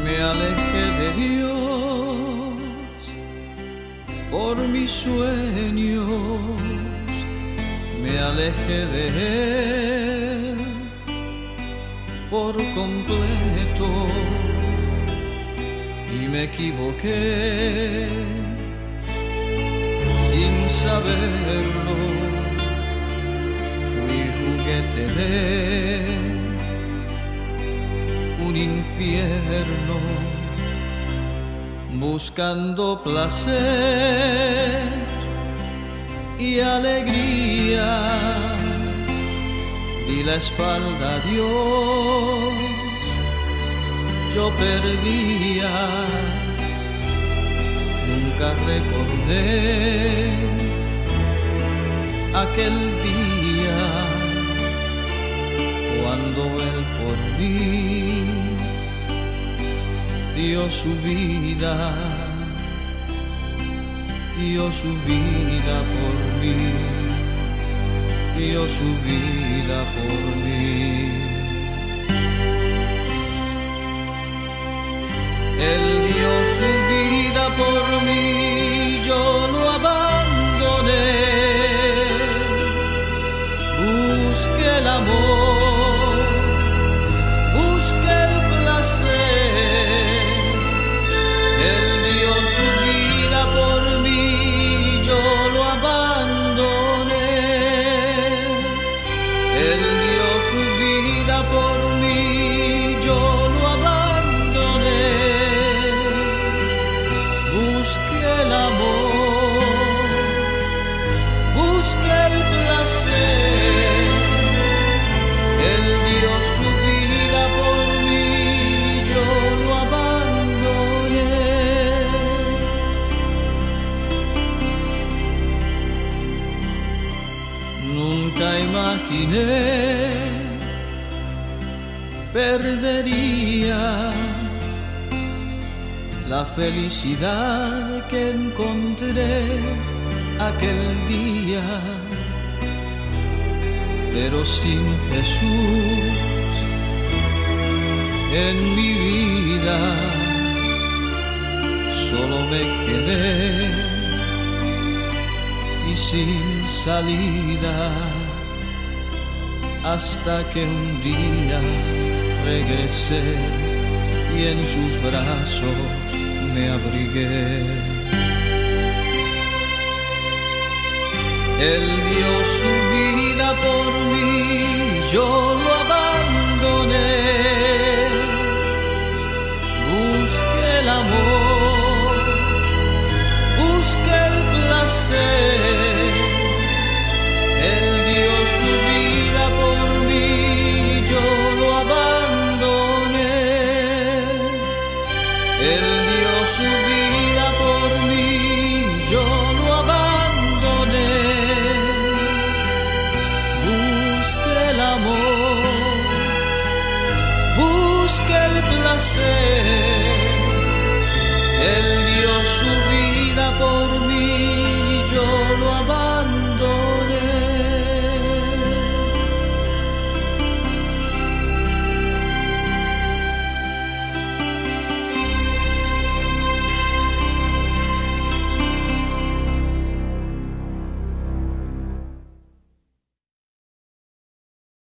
Me alejé de Dios por mis sueños, me alejé de Él por completo y me equivoqué sin saberlo. Fui juguete de un infierno, buscando placer y alegría. Di la espalda a Dios, yo perdía. Nunca recordé aquel día cuando Él por mí dio su vida, dio su vida por mí, dio su vida por mí. Él dio su vida por mí, yo lo abandoné. Busqué el amor, busqué el placer. Él dio su vida por mí, yo lo abandoné. Él dio su vida por mí, yo lo abandoné. Busqué el amor, busqué el placer. Él dio su vida por mí, yo lo abandoné. Nunca imaginé perdería la felicidad que encontré aquel día, pero sin Jesús en mi vida solo me quedé y sin salida, hasta que un día regresé y en sus brazos me abrigué. Él dio su vida por mí, yo lo abandoné. Busqué el amor, busqué el placer. Él dio su vida por mí, yo lo abandoné. Él dio su vida